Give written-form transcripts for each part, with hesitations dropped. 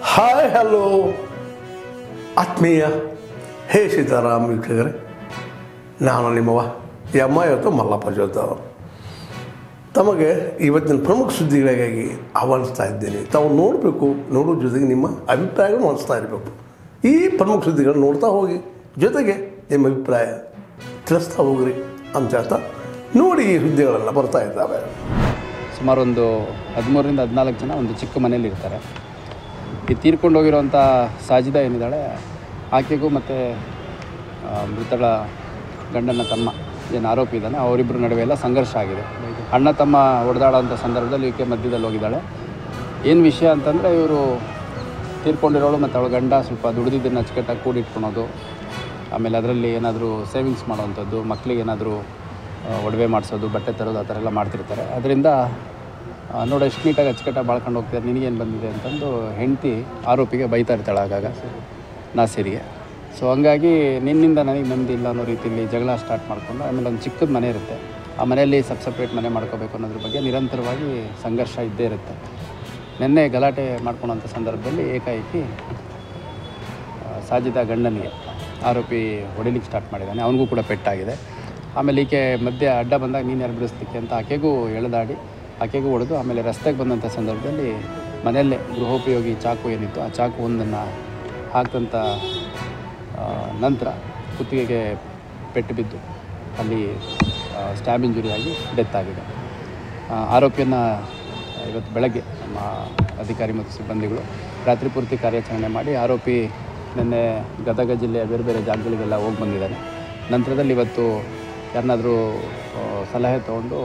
Hi hello ಆತ್ಮೀಯ ಹೇ ಸೀತಾರಾಮ್ ವೀಕ್ಷಕರೇ, ನಾನು ನಿಮ್ಮವ ಇವತ್ತು ಮಲ್ಲಪ್ಪ ಜೋತಾವ್ ತಮಗೆ ಇವತ್ತಿನ ಪ್ರಮುಖ ಸುದ್ದಿಗಳಿಗಾಗಿ ಆಹ್ವಾನಿಸ್ತಾ ಇದ್ದೇನೆ. ತಾವು ನೋಡಬೇಕು, ನೋಡೋ ಜೊತೆಗೆ ನಿಮ್ಮ ಅಭಿಪ್ರಾಯಗಳನ್ನು ಹಂಚ್ತಾ ಇರಬೇಕು. ಈ ಪ್ರಮುಖ ಸುದ್ದಿಗಳನ್ನು ನೋಡ್ತಾ ಹೋಗಿ, ಜೊತೆಗೆ ನಿಮ್ಮ ಅಭಿಪ್ರಾಯ ತಿಳಿಸ್ತಾ ಹೋಗ್ರಿ ಅಂತ ಹೇಳ್ತಾ ನೋಡಿ ಈ ಸುದ್ದಿಗಳೆಲ್ಲ ಬರ್ತಾ ಇದ್ದಾವೆ. ಸುಮಾರು ಒಂದು 13ರಿಂದ 14 ಜನ ಒಂದು ಚಿಕ್ಕ ಮನೇಲಿ ಇರ್ತಾರೆ. ಈ ತೀರ್ಕೊಂಡು ಹೋಗಿರೋವಂಥ ಸಾಜಿದಾ ಏನಿದ್ದಾಳೆ, ಆಕೆಗೂ ಮತ್ತು ಮೃತಳ ಗಂಡನ ತಮ್ಮ ಏನು ಆರೋಪಿ ಇದ್ದಾನೆ, ಅವರಿಬ್ಬರ ನಡುವೆ ಎಲ್ಲ ಸಂಘರ್ಷ ಆಗಿದೆ. ಅಣ್ಣ ತಮ್ಮ ಹೊಡೆದಾಡೋಂಥ ಸಂದರ್ಭದಲ್ಲಿ ಈಕೆ ಮಧ್ಯದಲ್ಲಿ ಹೋಗಿದ್ದಾಳೆ. ಏನು ವಿಷಯ ಅಂತಂದರೆ, ಇವರು ತೀರ್ಕೊಂಡಿರೋಳು ಮತ್ತು ಅವಳ ಗಂಡ ಸ್ವಲ್ಪ ದುಡಿದಿದ್ದನ್ನು ಅಚ್ಚುಕಟ್ಟಾಗಿ ಕೂಡಿಟ್ಕೊಳೋದು, ಆಮೇಲೆ ಅದರಲ್ಲಿ ಏನಾದರೂ ಸೇವಿಂಗ್ಸ್ ಮಾಡೋವಂಥದ್ದು, ಮಕ್ಕಳಿಗೆ ಏನಾದರೂ ಒಡವೆ ಮಾಡಿಸೋದು, ಬಟ್ಟೆ ತರೋದು, ಆ ಥರ ಎಲ್ಲ ಮಾಡ್ತಿರ್ತಾರೆ. ಅದರಿಂದ ನೋಡಿ ಎಷ್ಟು ನೀಟಾಗಿ ಅಚ್ಚುಕಟ್ಟಾಗಿ ಬಾಳ್ಕೊಂಡು ಹೋಗ್ತಾರೆ, ನಿನಗೇನು ಬಂದಿದೆ ಅಂತಂದು ಹೆಂಡತಿ ಆರೋಪಿಗೆ ಬೈತಾ ಇರ್ತಾಳೆ ಆಗಾಗ, ನಾಸಿರಿಗೆ. ಸೊ ಹಂಗಾಗಿ ನಿನ್ನಿಂದ ನನಗೆ ನೆಮ್ಮದಿ ಇಲ್ಲ ಅನ್ನೋ ರೀತಿಯಲ್ಲಿ ಜಗಳ ಸ್ಟಾರ್ಟ್ ಮಾಡಿಕೊಂಡು, ಆಮೇಲೆ ಒಂದು ಚಿಕ್ಕದ ಮನೆ ಇರುತ್ತೆ, ಆ ಮನೆಯಲ್ಲಿ ಸಪ್ರೇಟ್ ಮನೆ ಮಾಡ್ಕೋಬೇಕು ಅನ್ನೋದ್ರ ಬಗ್ಗೆ ನಿರಂತರವಾಗಿ ಸಂಘರ್ಷ ಇದ್ದೇ ಇರುತ್ತೆ. ನಿನ್ನೆ ಗಲಾಟೆ ಮಾಡ್ಕೊಳ್ಳೋಂಥ ಸಂದರ್ಭದಲ್ಲಿ ಏಕಾಏಕಿ ಸಾಜಿದಾ ಗಂಡನಿಗೆ ಆರೋಪಿ ಹೊಡಿಲಿಕ್ಕೆ ಸ್ಟಾರ್ಟ್ ಮಾಡಿದ್ದಾನೆ. ಅವನಿಗೂ ಕೂಡ ಪೆಟ್ಟಾಗಿದೆ. ಆಮೇಲೆ ಈಕೆ ಮಧ್ಯೆ ಅಡ್ಡ ಬಂದಾಗ ನೀನು ಯಾರು ಬಿಡಿಸ್ಲಿಕ್ಕೆ ಅಂತ ಆಕೆಗೂ ಎಳೆದಾಡಿ ಆಕೆಗೂ ಹೊಡೆದು, ಆಮೇಲೆ ರಸ್ತೆಗೆ ಬಂದಂಥ ಸಂದರ್ಭದಲ್ಲಿ ಮನೆಯಲ್ಲೇ ಗೃಹೋಪಯೋಗಿ ಚಾಕು ಏನಿತ್ತು, ಆ ಚಾಕು ಒಂದನ್ನು ಹಾಕಿದಂಥ ನಂತರ ಕುತ್ತಿಗೆಗೆ ಪೆಟ್ಟು ಬಿದ್ದು ಅಲ್ಲಿ ಸ್ಟ್ಯಾಬ್ ಇಂಜುರಿ ಆಗಿ ಡೆತ್ ಆಗಿದೆ. ಆರೋಪಿಯನ್ನು ಇವತ್ತು ಬೆಳಗ್ಗೆ ನಮ್ಮ ಅಧಿಕಾರಿ ಮತ್ತು ಸಿಬ್ಬಂದಿಗಳು ರಾತ್ರಿ ಪೂರ್ತಿ ಕಾರ್ಯಾಚರಣೆ ಮಾಡಿ, ಆರೋಪಿ ನಿನ್ನೆ ಗದಗ ಜಿಲ್ಲೆಯ ಬೇರೆ ಬೇರೆ ಜಾಗಗಳಿಗೆಲ್ಲ ಹೋಗಿ ಬಂದಿದ್ದಾನೆ. ನಂತರದಲ್ಲಿ ಇವತ್ತು ಯಾರನ್ನಾದರೂ ಸಲಹೆ ತೊಗೊಂಡು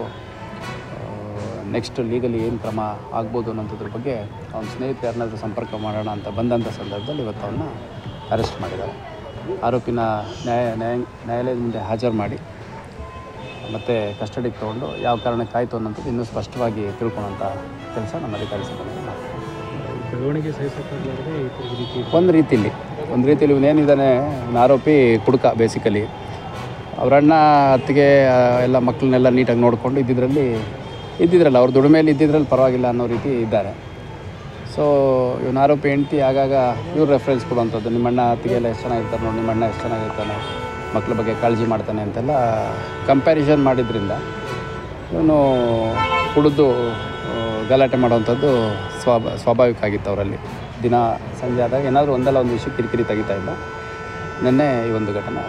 ನೆಕ್ಸ್ಟ್ ಲೀಗಲಿ ಏನು ಕ್ರಮ ಆಗ್ಬೋದು ಅನ್ನೋದ್ರ ಬಗ್ಗೆ ಅವನ ಸ್ನೇಹಿತರು ಯಾರನ್ನಾದರೂ ಸಂಪರ್ಕ ಮಾಡೋಣ ಅಂತ ಬಂದಂಥ ಸಂದರ್ಭದಲ್ಲಿ ಇವತ್ತು ಅವನ್ನ ಅರೆಸ್ಟ್ ಮಾಡಿದ್ದಾರೆ. ಆರೋಪಿನ ನ್ಯಾಯಾಲಯದ ಮುಂದೆ ಹಾಜರು ಮಾಡಿ ಮತ್ತು ಕಸ್ಟಡಿಗೆ ತೊಗೊಂಡು ಯಾವ ಕಾರಣಕ್ಕಾಯಿತು ಅನ್ನೋಂಥದ್ದು ಇನ್ನೂ ಸ್ಪಷ್ಟವಾಗಿ ತಿಳ್ಕೊಳ್ಳೋಂಥ ಕೆಲಸ ನಮ್ಮ ಅಧಿಕಾರಿ ಸಿಬ್ಬಂದಿ ಮಾಡ್ತಾರೆ. ಬೆಳವಣಿಗೆ ಒಂದು ರೀತಿಯಲ್ಲಿ ಇವನೇನಿದ್ದಾನೆ, ಆರೋಪಿ ಕುಡುಕ ಬೇಸಿಕಲಿ. ಅವರಣ್ಣ ಅತ್ತಿಗೆ ಎಲ್ಲ ಮಕ್ಕಳನ್ನೆಲ್ಲ ನೀಟಾಗಿ ನೋಡಿಕೊಂಡು ಇದ್ದಿದ್ರಲ್ಲ ಅವ್ರ ದುಡಿಮೆಯಲ್ಲಿ ಇದ್ದಿದ್ರಲ್ಲಿ ಪರವಾಗಿಲ್ಲ ಅನ್ನೋ ರೀತಿ ಇದ್ದಾರೆ. ಸೊ ಇವನು ಆರೋಪಿ ಹೆಂಡ್ತಿ ಆಗಾಗ ಇವ್ರು ರೆಫರೆನ್ಸ್ ಕೊಡುವಂಥದ್ದು, ನಿಮ್ಮಣ್ಣ ಅತ್ತಿಗೆ ಎಲ್ಲ ಎಷ್ಟು ಚೆನ್ನಾಗಿರ್ತಾರೆ ನೋಡಿ, ನಿಮ್ಮಣ್ಣ ಎಷ್ಟು ಚೆನ್ನಾಗಿರ್ತಾನೆ, ಮಕ್ಕಳ ಬಗ್ಗೆ ಕಾಳಜಿ ಮಾಡ್ತಾನೆ ಅಂತೆಲ್ಲ ಕಂಪ್ಯಾರಿಸನ್ ಮಾಡಿದ್ರಿಂದ ಇವನು ಕುಡಿದು ಗಲಾಟೆ ಮಾಡೋವಂಥದ್ದು ಸ್ವಾಭಾವಿಕ ಆಗಿತ್ತು ಅವರಲ್ಲಿ. ದಿನ ಸಂಜೆ ಆದಾಗ ಏನಾದರೂ ಒಂದಲ್ಲ ಒಂದು ವಿಷಯ ಕಿರಿಕಿರಿ ತೆಗಿತಾ ಇದ್ದ. ನಿನ್ನೆ ಈ ಒಂದು ಘಟನೆ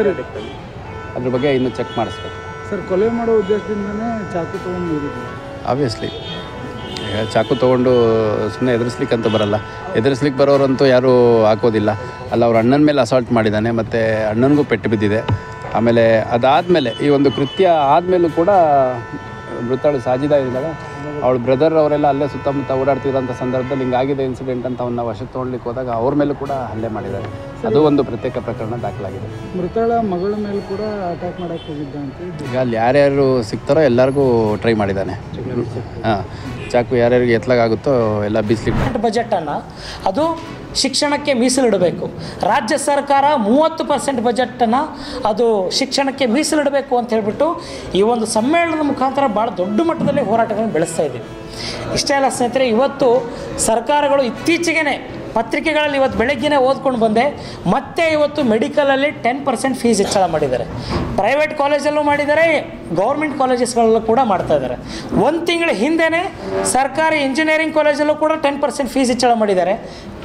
ಅದ್ರ ಬಗ್ಗೆ ಇನ್ನೂ ಚೆಕ್ ಮಾಡಿಸ್ಬೇಕು. ಸರ್, ಕೊಲೆ ಮಾಡೋ ಉದ್ದೇಶದಿಂದನೇ ಚಾಕು ತೊಗೊಂಡು ಆಬ್ವಿಯಸ್ಲಿ ಚಾಕು ತೊಗೊಂಡು ಸುಮ್ಮನೆ ಎದುರಿಸ್ಲಿಕ್ಕಂತೂ ಬರಲ್ಲ. ಎದುರಿಸ್ಲಿಕ್ಕೆ ಬರೋರಂತೂ ಯಾರೂ ಹಾಕೋದಿಲ್ಲ. ಅಲ್ಲ, ಅವ್ರ ಅಣ್ಣನ ಮೇಲೆ ಅಸಾಲ್ಟ್ ಮಾಡಿದ್ದಾನೆ, ಮತ್ತು ಅಣ್ಣನಿಗೂ ಪೆಟ್ಟು ಬಿದ್ದಿದೆ. ಆಮೇಲೆ ಅದಾದಮೇಲೆ ಈ ಒಂದು ಕೃತ್ಯ ಆದಮೇಲೂ ಕೂಡ ಮೃತಳು ಸಾಜಿದಾ ಇದ್ದಾಗ ಅವಳ ಬ್ರದರ್ ಅವರೆಲ್ಲ ಅಲ್ಲೇ ಸುತ್ತಮುತ್ತ ಓಡಾಡ್ತಿರೋಂಥ ಸಂದರ್ಭದಲ್ಲಿ ಹಿಂಗಾಗಿದೆ ಇನ್ಸಿಡೆಂಟ್ ಅಂತ ಅವನ್ನ ವಶಕ್ಕೆ ತೊಗೊಳ್ಲಿಕ್ಕೆ ಹೋದಾಗ ಅವ್ರ ಮೇಲೂ ಕೂಡ ಹಲ್ಲೆ ಮಾಡಿದ್ದಾರೆ. ಅದು ಒಂದು ಪ್ರತ್ಯೇಕ ಪ್ರಕರಣ ದಾಖಲಾಗಿದೆ. ಮೃತಳ ಮಗಳ ಮೇಲೆ ಕೂಡ ಅಟ್ಯಾಕ್ ಮಾಡೋಕ್ಕೆ ಹೋಗಿದ್ದ ಅಂತ ಈಗ ಅಲ್ಲಿ ಯಾರ್ಯಾರು ಸಿಗ್ತಾರೋ ಎಲ್ಲರಿಗೂ ಟ್ರೈ ಮಾಡಿದ್ದಾನೆ. ಚಾಕು ಯಾರ್ಯಾರಿಗೆ ಎತ್ತಲಾಗುತ್ತೋ ಎಲ್ಲ ಬೀಸ್ಲಿಕ್ಕೆ. ಬಜೆಟನ್ನು ಅದು ಶಿಕ್ಷಣಕ್ಕೆ ಮೀಸಲಿಡಬೇಕು. ರಾಜ್ಯ ಸರ್ಕಾರ 30% ಬಜೆಟನ್ನು ಅದು ಶಿಕ್ಷಣಕ್ಕೆ ಮೀಸಲಿಡಬೇಕು ಅಂತ ಹೇಳಿಬಿಟ್ಟು ಈ ಒಂದು ಸಮ್ಮೇಳನದ ಮುಖಾಂತರ ಭಾಳ ದೊಡ್ಡ ಮಟ್ಟದಲ್ಲಿ ಹೋರಾಟಗಳನ್ನು ಬೆಳೆಸ್ತಾ ಇದ್ದೀವಿ. ಇಷ್ಟೇ ಅಲ್ಲ ಸ್ನೇಹಿತರೆ, ಇವತ್ತು ಸರ್ಕಾರಗಳು ಇತ್ತೀಚೆಗೆ ಪತ್ರಿಕೆಗಳಲ್ಲಿ ಇವತ್ತು ಬೆಳಗ್ಗೆನೇ ಓದ್ಕೊಂಡು ಬಂದೆ, ಮತ್ತೆ ಇವತ್ತು ಮೆಡಿಕಲಲ್ಲಿ 10% ಫೀಸ್ ಹೆಚ್ಚಳ ಮಾಡಿದ್ದಾರೆ. ಪ್ರೈವೇಟ್ ಕಾಲೇಜಲ್ಲೂ ಮಾಡಿದ್ದಾರೆ, ಗೌರ್ಮೆಂಟ್ ಕಾಲೇಜಸ್ಗಳಲ್ಲೂ ಕೂಡ ಮಾಡ್ತಾ ಇದ್ದಾರೆ. ಒಂದು ತಿಂಗಳ ಹಿಂದೆಯೇ ಸರ್ಕಾರಿ ಇಂಜಿನಿಯರಿಂಗ್ ಕಾಲೇಜಲ್ಲೂ ಕೂಡ 10% ಫೀಸ್ ಹೆಚ್ಚಳ ಮಾಡಿದ್ದಾರೆ.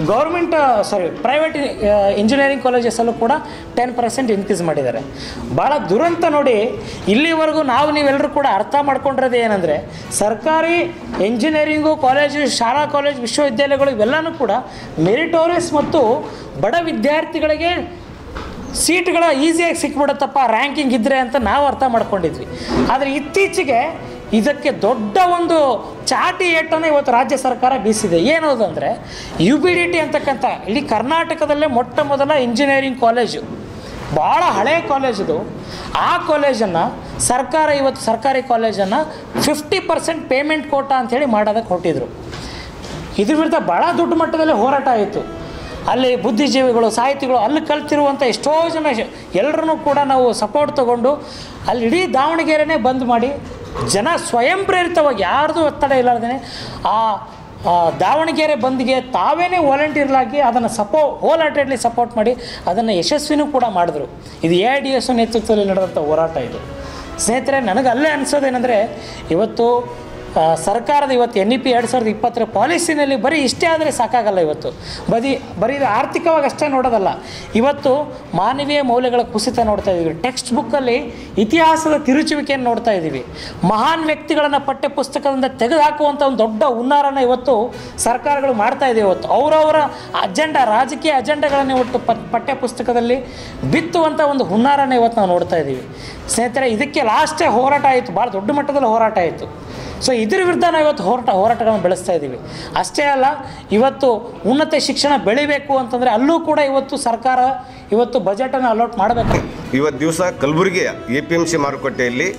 ಪ್ರೈವೇಟ್ ಇಂಜಿನಿಯರಿಂಗ್ ಕಾಲೇಜಸಲ್ಲೂ ಕೂಡ 10% ಇನ್ಕ್ರೀಸ್ ಮಾಡಿದ್ದಾರೆ. ಭಾಳ ದುರಂತ ನೋಡಿ. ಇಲ್ಲಿವರೆಗೂ ನೀವೆಲ್ಲರೂ ಕೂಡ ಅರ್ಥ ಮಾಡ್ಕೊಂಡಿರೋದು ಏನಂದರೆ, ಸರ್ಕಾರಿ ಇಂಜಿನಿಯರಿಂಗು ಕಾಲೇಜು, ಶಾಲಾ ಕಾಲೇಜು, ವಿಶ್ವವಿದ್ಯಾಲಯಗಳು ಇವೆಲ್ಲವೂ ಕೂಡ ಮೆರಿಟೋರಿಯಸ್ ಮತ್ತು ಬಡ ವಿದ್ಯಾರ್ಥಿಗಳಿಗೆ ಸೀಟ್ಗಳ ಈಸಿಯಾಗಿ ಸಿಕ್ಬಿಡುತ್ತಪ್ಪ ರ್ಯಾಂಕಿಂಗ್ ಇದ್ದರೆ ಅಂತ ನಾವು ಅರ್ಥ ಮಾಡ್ಕೊಂಡಿದ್ವಿ. ಆದರೆ ಇತ್ತೀಚೆಗೆ ಇದಕ್ಕೆ ದೊಡ್ಡ ಒಂದು ಚಾಟಿ ಏಟನ್ನು ಇವತ್ತು ರಾಜ್ಯ ಸರ್ಕಾರ ಬೀಸಿದೆ. ಏನದು ಅಂದರೆ, UBDT ಅಂತಕ್ಕಂಥ ಇಡೀ ಕರ್ನಾಟಕದಲ್ಲೇ ಮೊಟ್ಟ ಮೊದಲ ಇಂಜಿನಿಯರಿಂಗ್ ಕಾಲೇಜು, ಭಾಳ ಹಳೆಯ ಕಾಲೇಜಿದು. ಆ ಕಾಲೇಜನ್ನು ಸರ್ಕಾರ ಇವತ್ತು ಸರ್ಕಾರಿ ಕಾಲೇಜನ್ನು 50% ಪೇಮೆಂಟ್ ಕೋಟಾ ಅಂಥೇಳಿ ಮಾಡೋದಕ್ಕೆ ಹೊರಟಿದ್ರು. ಇದ್ರ ವಿರುದ್ಧ ಭಾಳ ದೊಡ್ಡ ಮಟ್ಟದಲ್ಲಿ ಹೋರಾಟ ಆಯಿತು. ಅಲ್ಲಿ ಬುದ್ಧಿಜೀವಿಗಳು, ಸಾಹಿತಿಗಳು, ಅಲ್ಲಿ ಕಲ್ತಿರುವಂಥ ಎಷ್ಟೋ ಜನ ಎಲ್ಲರೂ ಕೂಡ ನಾವು ಸಪೋರ್ಟ್ ತೊಗೊಂಡು ಅಲ್ಲಿ ಇಡೀ ದಾವಣಗೆರೆನೇ ಬಂದ್ ಮಾಡಿ ಜನ ಸ್ವಯಂ ಪ್ರೇರಿತವಾಗಿ ಯಾರ್ದು ಒತ್ತಡ ಇಲ್ಲಾರ್ದೇ ಆ ದಾವಣಗೆರೆ ಬಂದ್ಗೆ ತಾವೇನೇ ವಾಲಂಟಿಯರ್ಲಾಗಿ ಅದನ್ನು ಹೋಲ್ ಹಾರ್ಟೆಡ್ಲಿ ಸಪೋರ್ಟ್ ಮಾಡಿ ಅದನ್ನು ಯಶಸ್ವಿನೂ ಕೂಡ ಮಾಡಿದ್ರು. ಇದು AIDS ನೇತೃತ್ವದಲ್ಲಿ ನಡೆದಂಥ ಹೋರಾಟ ಇದು. ಸ್ನೇಹಿತರೆ, ನನಗೆ ಅಲ್ಲೇ ಅನಿಸೋದೇನೆಂದರೆ, ಇವತ್ತು ಸರ್ಕಾರದ ಇವತ್ತು NEP 2020 ಪಾಲಿಸಿನಲ್ಲಿ ಬರೀ ಇಷ್ಟೇ ಆದರೆ ಸಾಕಾಗಲ್ಲ. ಇವತ್ತು ಬರೀ ಆರ್ಥಿಕವಾಗಿ ಅಷ್ಟೇ ನೋಡೋದಲ್ಲ, ಇವತ್ತು ಮಾನವೀಯ ಮೌಲ್ಯಗಳ ಕುಸಿತ ನೋಡ್ತಾ ಇದ್ದೀವಿ. ಟೆಕ್ಸ್ಟ್ ಬುಕ್ಕಲ್ಲಿ ಇತಿಹಾಸದ ತಿರುಚುವಿಕೆಯನ್ನು ನೋಡ್ತಾ ಇದ್ದೀವಿ. ಮಹಾನ್ ವ್ಯಕ್ತಿಗಳನ್ನು ಪಠ್ಯ ಪುಸ್ತಕದಿಂದ ತೆಗೆದುಹಾಕುವಂಥ ಒಂದು ದೊಡ್ಡ ಹುನ್ನಾರನ ಇವತ್ತು ಸರ್ಕಾರಗಳು ಮಾಡ್ತಾ ಇದೆ. ಇವತ್ತು ಅವರವರ ರಾಜಕೀಯ ಅಜೆಂಡಾಗಳನ್ನು ಇವತ್ತು ಪಠ್ಯ ಪುಸ್ತಕದಲ್ಲಿ ಬಿತ್ತುವಂಥ ಒಂದು ಹುನ್ನಾರನ ಇವತ್ತು ನಾವು ನೋಡ್ತಾ ಇದ್ದೀವಿ. ಸ್ನೇಹಿತರೆ, ಇದಕ್ಕೆ ಲಾಸ್ಟೇ ಹೋರಾಟ ಆಯಿತು, ಭಾಳ ದೊಡ್ಡ ಮಟ್ಟದಲ್ಲಿ ಹೋರಾಟ ಆಯಿತು. ಸೊ ಇದ್ರ ವಿರುದ್ಧ ನಾವು ಇವತ್ತು ಹೋರಾಟಗಳನ್ನು ಬೆಳೆಸ್ತಾ ಇದ್ದೀವಿ. ಅಷ್ಟೇ ಅಲ್ಲ, ಇವತ್ತು ಉನ್ನತ ಶಿಕ್ಷಣ ಬೆಳಿಬೇಕು ಅಂತಂದರೆ ಅಲ್ಲೂ ಕೂಡ ಇವತ್ತು ಸರ್ಕಾರ ಇವತ್ತು ಬಜೆಟನ್ನು ಅಲಾಟ್ ಮಾಡಬೇಕು. ಇವತ್ತು ದಿವಸ ಕಲಬುರಗಿಯ APMC ಮಾರುಕಟ್ಟೆಯಲ್ಲಿ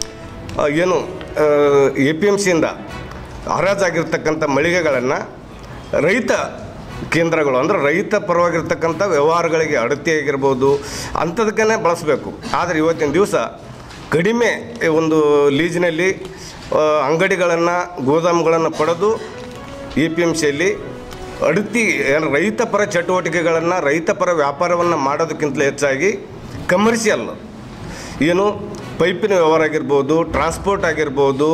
ಏನು APMCಯಿಂದ ಹರಾಜಾಗಿರ್ತಕ್ಕಂಥ ಮಳಿಗೆಗಳನ್ನು ರೈತ ಕೇಂದ್ರಗಳು ಅಂದರೆ ರೈತ ಪರವಾಗಿರ್ತಕ್ಕಂಥ ವ್ಯವಹಾರಗಳಿಗೆ ಅಡತಿಯಾಗಿರ್ಬೋದು ಅಂಥದಕ್ಕೇ ಬಳಸಬೇಕು. ಆದರೆ ಇವತ್ತಿನ ದಿವಸ ಕಡಿಮೆ ಒಂದು ಲೀಜಿನಲ್ಲಿ ಅಂಗಡಿಗಳನ್ನು ಗೋದಾಮುಗಳನ್ನು ಪಡೆದು APMCಯಲ್ಲಿ ಅಡತಿ ರೈತಪರ ಚಟುವಟಿಕೆಗಳನ್ನು ರೈತಪರ ವ್ಯಾಪಾರವನ್ನು ಮಾಡೋದಕ್ಕಿಂತಲೂ ಹೆಚ್ಚಾಗಿ ಕಮರ್ಷಿಯಲ್ ಏನು ಪೈಪಿನ ವ್ಯವಹಾರ ಆಗಿರ್ಬೋದು, ಟ್ರಾನ್ಸ್ಪೋರ್ಟ್ ಆಗಿರ್ಬೋದು,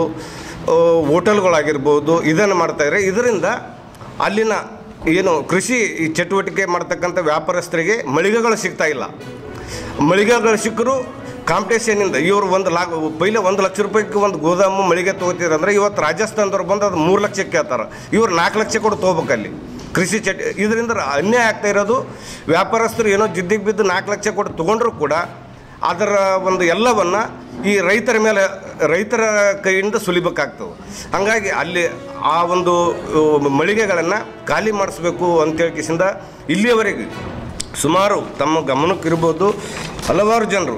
ಹೋಟೆಲ್ಗಳಾಗಿರ್ಬೋದು, ಇದನ್ನು ಮಾಡ್ತಾಯಿದ್ದಾರೆ. ಇದರಿಂದ ಅಲ್ಲಿನ ಏನು ಕೃಷಿ ಚಟುವಟಿಕೆ ಮಾಡ್ತಕ್ಕಂಥ ವ್ಯಾಪಾರಸ್ಥರಿಗೆ ಮಳಿಗೆಗಳು ಸಿಗ್ತಾಯಿಲ್ಲ. ಮಳಿಗೆಗಳು ಸಿಕ್ಕರೂ ಕಾಂಪಿಟೇಷನಿಂದ ಇವರು ಪೈಲೆ 1 ಲಕ್ಷ ರೂಪಾಯಿಗೆ ಒಂದು ಗೋದಾಮು ಮಳಿಗೆ ತೊಗೋತಿರಂದ್ರೆ ಇವತ್ತು ರಾಜಸ್ಥಾನದವ್ರು ಬಂದು ಅದು 3 ಲಕ್ಷಕ್ಕೆ ಕೇಳ್ತಾರೆ. ಇವ್ರು 4 ಲಕ್ಷ ಕೊಟ್ಟು ತೊಗೋಬೇಕಲ್ಲಿ ಕೃಷಿ ಇದರಿಂದ ಅನ್ಯಾಯ ಆಗ್ತಾ ಇರೋದು. ವ್ಯಾಪಾರಸ್ಥರು ಏನೋ ಜಿದ್ದಿಗೆ ಬಿದ್ದು 4 ಲಕ್ಷ ಕೊಟ್ಟು ತೊಗೊಂಡ್ರೂ ಕೂಡ ಅದರ ಒಂದು ಎಲ್ಲವನ್ನು ಈ ರೈತರ ಕೈಯಿಂದ ಸುಲಿಬೇಕಾಗ್ತವೆ. ಹಾಗಾಗಿ ಅಲ್ಲಿ ಆ ಒಂದು ಮಳಿಗೆಗಳನ್ನು ಖಾಲಿ ಮಾಡಿಸ್ಬೇಕು ಅಂತೇಳಿಕಿಸಿಂದ ಇಲ್ಲಿಯವರೆಗೆ ಸುಮಾರು ತಮ್ಮ ಗಮನಕ್ಕಿರ್ಬೋದು ಹಲವಾರು ಜನರು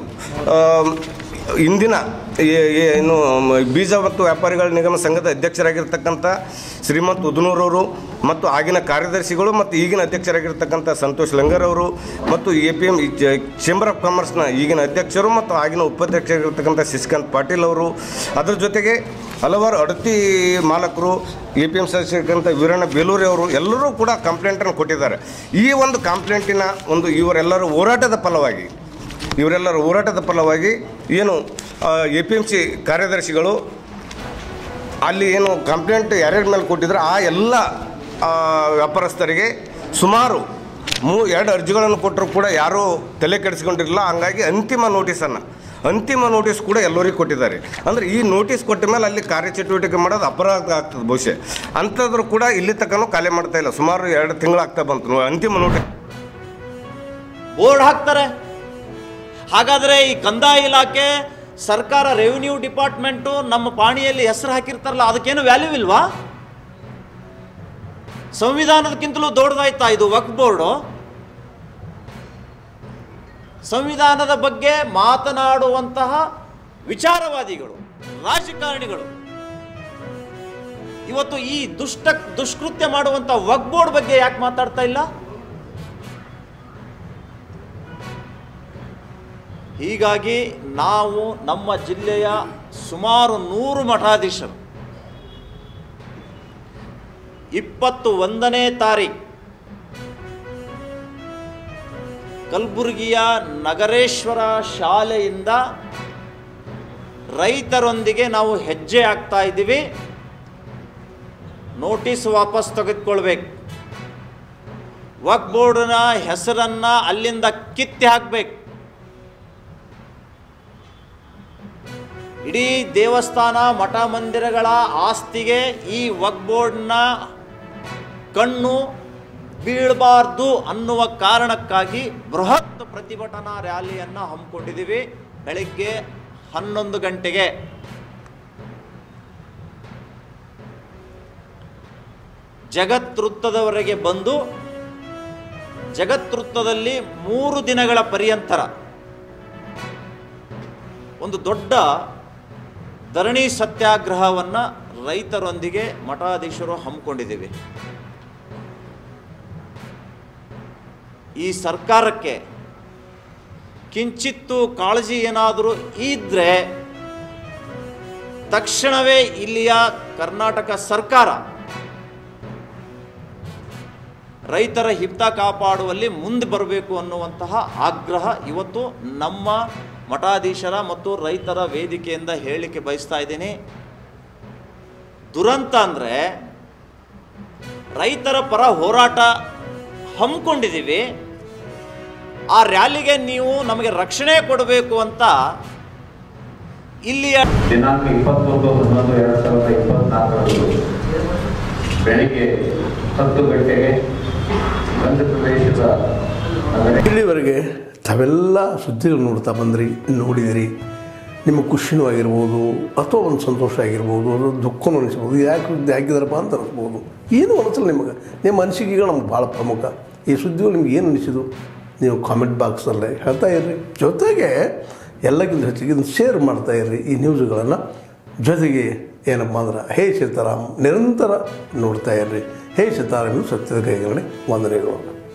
ಇಂದಿನ ಏನು ಬೀಜ ಮತ್ತು ವ್ಯಾಪಾರಿಗಳ ನಿಗಮ ಸಂಘದ ಅಧ್ಯಕ್ಷರಾಗಿರ್ತಕ್ಕಂಥ ಶ್ರೀಮಂತ್ ಉದನೂರವರು ಮತ್ತು ಆಗಿನ ಕಾರ್ಯದರ್ಶಿಗಳು ಮತ್ತು ಈಗಿನ ಅಧ್ಯಕ್ಷರಾಗಿರ್ತಕ್ಕಂಥ ಸಂತೋಷ್ ಲಂಗರ್ ಅವರು ಮತ್ತು ಚೇಂಬರ್ ಆಫ್ ಕಾಮರ್ಸ್ನ ಈಗಿನ ಅಧ್ಯಕ್ಷರು ಮತ್ತು ಆಗಿನ ಉಪಾಧ್ಯಕ್ಷರಾಗಿರ್ತಕ್ಕಂಥ ಶಶಿಕಾಂತ್ ಪಾಟೀಲ್ ಅವರು, ಅದರ ಜೊತೆಗೆ ಹಲವಾರು ಅಡತಿ ಮಾಲಕರು, APMC ಸದಸ್ಯರಾಗಿರ್ತಕ್ಕಂಥ ವೀರಣ್ಣ ಬೇಲೂರಿ ಅವರು ಎಲ್ಲರೂ ಕೂಡ ಕಂಪ್ಲೇಂಟನ್ನು ಕೊಟ್ಟಿದ್ದಾರೆ. ಈ ಒಂದು ಕಂಪ್ಲೇಂಟಿನ ಒಂದು ಇವರೆಲ್ಲರ ಹೋರಾಟದ ಫಲವಾಗಿ ಏನು APMC ಕಾರ್ಯದರ್ಶಿಗಳು ಅಲ್ಲಿ ಏನು ಕಂಪ್ಲೇಂಟ್ ಯಾರ್ಯಾರ ಮೇಲೆ ಕೊಟ್ಟಿದ್ರೆ ಆ ಎಲ್ಲ ವ್ಯಾಪಾರಸ್ಥರಿಗೆ ಸುಮಾರು 2 ಅರ್ಜಿಗಳನ್ನು ಕೊಟ್ಟರು ಕೂಡ ಯಾರೂ ತಲೆ ಕೆಡಿಸ್ಕೊಂಡಿರಲಿಲ್ಲ. ಹಂಗಾಗಿ ಅಂತಿಮ ನೋಟಿಸ್ ಕೂಡ ಎಲ್ಲರಿಗೂ ಕೊಟ್ಟಿದ್ದಾರೆ. ಅಂದರೆ ಈ ನೋಟಿಸ್ ಕೊಟ್ಟ ಮೇಲೆ ಅಲ್ಲಿ ಕಾರ್ಯಚಟುವಟಿಕೆ ಮಾಡೋದು ಅಪರಾಧ ಆಗ್ತದೆ ಬಹುಶಃ. ಅಂಥದ್ರು ಕೂಡ ಇಲ್ಲಿ ತನಕ ಖಾಲಿ ಮಾಡ್ತಾ ಇಲ್ಲ. ಸುಮಾರು 2 ತಿಂಗಳಾಗ್ತಾ ಬಂತು ಅಂತಿಮ ನೋಟಿಸ್ ಬೋರ್ಡ್ ಹಾಕ್ತಾರೆ. ಹಾಗಾದರೆ ಈ ಕಂದಾಯ ಇಲಾಖೆ, ಸರ್ಕಾರ, ರೆವಿನ್ಯೂ ಡಿಪಾರ್ಟ್ಮೆಂಟು ನಮ್ಮ ಪಾಣಿಯಲ್ಲಿ ಹೆಸರು ಹಾಕಿರ್ತಾರಲ್ಲ, ಅದಕ್ಕೇನು ವ್ಯಾಲ್ಯೂ ಇಲ್ವಾ? ಸಂವಿಧಾನದಕ್ಕಿಂತಲೂ ದೊಡ್ಡದಾಯ್ತಾ ಇದು ವಕ್ಫ್ ಬೋರ್ಡು? ಸಂವಿಧಾನದ ಬಗ್ಗೆ ಮಾತನಾಡುವಂತಹ ವಿಚಾರವಾದಿಗಳು, ರಾಜಕಾರಣಿಗಳು ಇವತ್ತು ಈ ದುಷ್ಕೃತ್ಯ ಮಾಡುವಂಥ ವಕ್ಫ್ ಬೋರ್ಡ್ ಬಗ್ಗೆ ಯಾಕೆ ಮಾತಾಡ್ತಾ ಇಲ್ಲ? ಹೀಗಾಗಿ ನಾವು ನಮ್ಮ ಜಿಲ್ಲೆಯ ಸುಮಾರು 100 ಮಠಾಧೀಶರು 21ನೇ ತಾರೀಕು ಕಲಬುರಗಿಯ ನಗರೇಶ್ವರ ಶಾಲೆಯಿಂದ ರೈತರೊಂದಿಗೆ ನಾವು ಹೆಜ್ಜೆ ಹಾಕ್ತಾ ಇದ್ದೀವಿ. ನೋಟಿಸ್ ವಾಪಸ್ ತೆಗೆದುಕೊಳ್ಬೇಕು, ವಕ್ಫ್ ಬೋರ್ಡ್ನ ಹೆಸರನ್ನು ಅಲ್ಲಿಂದ ಕಿತ್ತಿ ಹಾಕಬೇಕು. ಇಡೀ ದೇವಸ್ಥಾನ ಮಠ ಮಂದಿರಗಳ ಆಸ್ತಿಗೆ ಈ ವಕ್ಫ್ ಬೋರ್ಡ್ನ ಕಣ್ಣು ಬೀಳಬಾರ್ದು ಅನ್ನುವ ಕಾರಣಕ್ಕಾಗಿ ಬೃಹತ್ ಪ್ರತಿಭಟನಾ ರ್ಯಾಲಿಯನ್ನು ಹಮ್ಮಿಕೊಂಡಿದ್ದೀವಿ. ಬೆಳಗ್ಗೆ 11 ಗಂಟೆಗೆ ಜಗತ್ವೃತ್ತದವರೆಗೆ ಬಂದು ಜಗತ್ವೃತ್ತದಲ್ಲಿ 3 ದಿನಗಳ ಪರ್ಯಂತರ ಒಂದು ದೊಡ್ಡ ಧರಣಿ ಸತ್ಯಾಗ್ರಹವನ್ನು ರೈತರೊಂದಿಗೆ ಮಠಾಧೀಶರು ಹಮ್ಮಿಕೊಂಡಿದ್ದೀವಿ. ಈ ಸರ್ಕಾರಕ್ಕೆ ಕಿಂಚಿತ್ತು ಕಾಳಜಿ ಏನಾದರೂ ಇದ್ದರೆ ತಕ್ಷಣವೇ ಇಲ್ಲಿಯ ಕರ್ನಾಟಕ ಸರ್ಕಾರ ರೈತರ ಹಿತ ಕಾಪಾಡುವಲ್ಲಿ ಮುಂದೆ ಬರಬೇಕು ಅನ್ನುವಂತಹ ಆಗ್ರಹ ಇವತ್ತು ನಮ್ಮ ಮಠಾಧೀಶರ ಮತ್ತು ರೈತರ ವೇದಿಕೆಯಿಂದ ಹೇಳಲಿಕ್ಕೆ ಬಯಸ್ತಾ ಇದ್ದೀನಿ. ದುರಂತ ಅಂದರೆ ರೈತರ ಪರ ಹೋರಾಟ ಹಮ್ಮಿಕೊಂಡಿದ್ದೀವಿ, ಆ ರ್ಯಾಲಿಗೆ ನೀವು ನಮಗೆ ರಕ್ಷಣೆ ಕೊಡಬೇಕು ಅಂತ ಇಲ್ಲಿಯ ದಿನಾಂಕ 21/11/2024 ಬೆಳಿಗ್ಗೆ 10 ಗಂಟೆಗೆ ಮಧ್ಯಪ್ರದೇಶದ ಇಲ್ಲಿವರೆಗೆ ತಾವೆಲ್ಲ ಸುದ್ದಿಗಳು ನೋಡ್ತಾ ಬಂದ್ರಿ, ನೋಡಿದಿರಿ. ನಿಮಗೆ ಖುಷಿನೂ ಆಗಿರ್ಬೋದು, ಅಥವಾ ಒಂದು ಸಂತೋಷ ಆಗಿರ್ಬೋದು, ಅದು ದುಃಖನೂ ಅನಿಸ್ಬೋದು. ಯಾಕೆ ಸುದ್ದಿ ಹಾಕಿದಾರಪ್ಪ ಅಂತ ಅನಿಸ್ಬೋದು. ಏನೂ ಅನಿಸಲ್ಲ ನಿಮಗೆ. ನಿಮ್ಮ ಅನಿಸಿಕೆಗಳು ನಮ್ಗೆ ಭಾಳ ಪ್ರಮುಖ. ಈ ಸುದ್ದಿಗಳು ನಿಮ್ಗೆ ಏನು ಅನಿಸಿದು ನೀವು ಕಾಮೆಂಟ್ ಬಾಕ್ಸಲ್ಲೇ ಹೇಳ್ತಾ ಇರ್ರಿ. ಜೊತೆಗೆ ಎಲ್ಲಕ್ಕಿಂತ ಹೆಚ್ಚಿಗೆ ಇದನ್ನು ಶೇರ್ ಮಾಡ್ತಾ ಇರ್ರಿ ಈ ನ್ಯೂಸ್ಗಳನ್ನು. ಜೊತೆಗೆ ಏನಪ್ಪ ಅಂದ್ರೆ ಹೇ ಸೀತಾರಾಮ್ ನಿರಂತರ ನೋಡ್ತಾ ಇರ್ರಿ. ಹೇ ಸೀತಾರಾಮ್ ಸತ್ಯದ ಕೈಗಡೆ ವಂದನೆಗಳು.